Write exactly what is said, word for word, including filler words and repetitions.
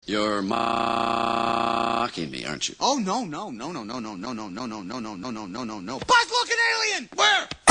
You're mocking me, aren't you? Oh, no, no, no, no, no, no, no, no, no, no, no, no, no, no, no, no, no. Buzz, look, an alien! Where?